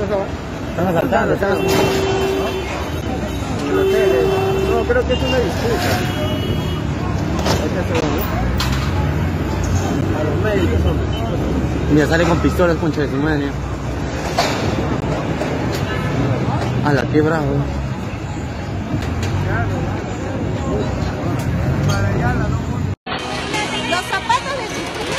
Están asaltando, están asaltando. No, creo que es una disputa. A los médicos son. Mira, sale con pistolas, concha de su madre. A la que bravo. Los zapatos de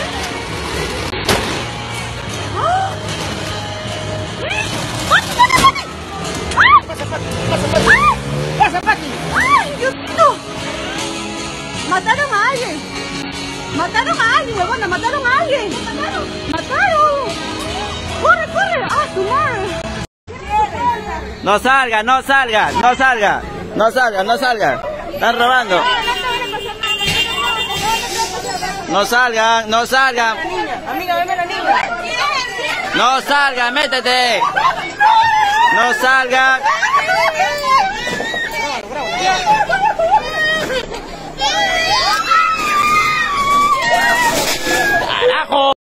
¡Pasa, Pati! ¡Ay, Dios mío! ¡Mataron a alguien! ¡Mataron a alguien, huevona! ¡Mataron a alguien! ¡Mataron! ¡Corre, corre! ¡Ah, su madre! No salga, no salga, no salga, no salga, no salga. Están robando. No salgan, no salgan. Amiga, venga la niña. No salgan, métete. No salgan. ¡Carajo!